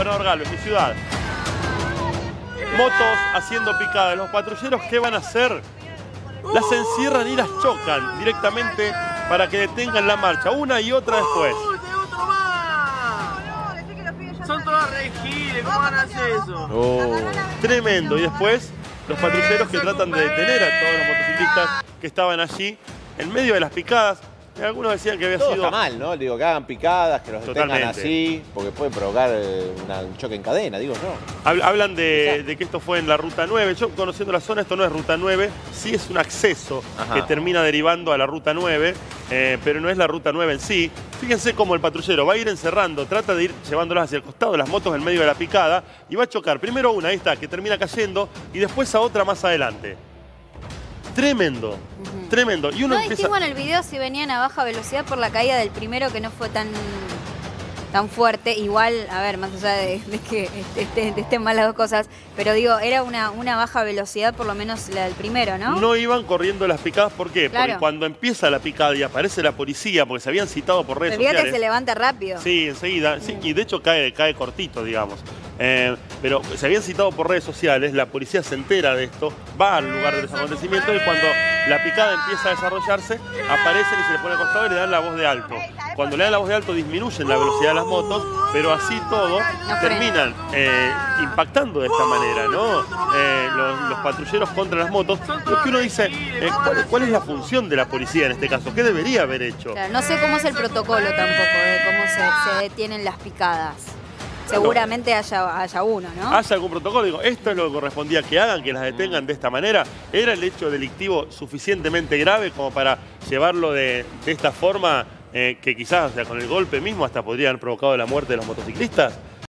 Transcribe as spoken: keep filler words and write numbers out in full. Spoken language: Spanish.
Gobernador Galvez, mi ciudad. Motos haciendo picadas. Los patrulleros, ¿qué van a hacer? Las encierran y las chocan directamente para que detengan la marcha, una y otra después. Son todos re giles, ¿cómo van a hacer eso? Oh, tremendo. Y después los patrulleros que tratan de detener a todos los motociclistas que estaban allí en medio de las picadas. Algunos decían que había Todo sido... está mal, ¿no? Digo, que hagan picadas, que los detengan Totalmente. así, porque puede provocar eh, una- un choque en cadena, digo, ¿no? Hablan de, de que esto fue en la Ruta nueve. Yo, conociendo la zona, esto no es Ruta nueve. Sí es un acceso Ajá. que termina derivando a la Ruta nueve, eh, pero no es la Ruta nueve en sí. Fíjense cómo el patrullero va a ir encerrando, trata de ir llevándolas hacia el costado de las motos en medio de la picada y va a chocar primero una, ahí está, que termina cayendo, y después a otra más adelante. Tremendo, uh-huh. tremendo. Y uno no empieza... distingo en el video si venían a baja velocidad por la caída del primero, que no fue tan, tan fuerte. Igual, a ver, más allá de, de que estén esté mal las dos cosas, pero digo, era una, una baja velocidad, por lo menos la del primero, ¿no? No iban corriendo las picadas, ¿por qué? Claro. Porque cuando empieza la picada y aparece la policía, porque se habían citado por redes Fíjate sociales... que se levanta rápido. Sí, enseguida. Sí, y de hecho cae, cae cortito, digamos. Eh, pero se habían citado por redes sociales, la policía se entera de esto, va al lugar de los acontecimientos y cuando la picada empieza a desarrollarse, aparecen y se le pone al costado y le dan la voz de alto. Cuando le dan la voz de alto disminuyen la velocidad de las motos, pero así todo No terminan eh, impactando de esta manera, ¿no? Eh, los, los patrulleros contra las motos. Lo que uno dice, eh, ¿cuál, ¿cuál es la función de la policía en este caso? ¿Qué debería haber hecho? Claro, no sé cómo es el protocolo tampoco de cómo se, se detienen las picadas. Seguramente haya, haya uno, ¿no? ¿Haya algún protocolo? Digo, esto es lo que correspondía que hagan, que las detengan de esta manera. ¿Era el hecho delictivo suficientemente grave como para llevarlo de, de esta forma, eh, que quizás, o sea, con el golpe mismo hasta podría haber provocado la muerte de los motociclistas?